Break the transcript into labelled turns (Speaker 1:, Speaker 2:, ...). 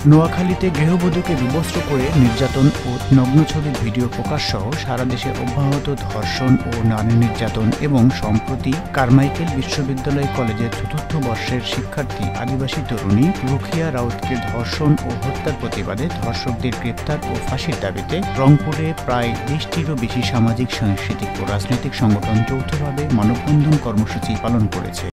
Speaker 1: নোয়াখালীতে গৃহবধূকে বিবস্ত্র করে নির্যাতন ও নগ্ন ছবির ভিডিও প্রকাশ সহ সারা দেশে অব্যাহত ধর্ষণ ও নারী নির্যাতন এবং সম্প্রতি কারমাইকেল বিশ্ববিদ্যালয় কলেজের চতুর্থ বর্ষের শিক্ষার্থী আদিবাসী তরুণী রুখিয়া রাউতকে ধর্ষণ ও হত্যার প্রতিবাদে ধর্ষকদের গ্রেপ্তার ও ফাঁসির দাবিতে রংপুরে প্রায় 20টিরও বেশি সামাজিক, সাংস্কৃতিক ও রাজনৈতিক সংগঠন যৌথভাবে মানববন্ধন কর্মসূচি পালন করেছে।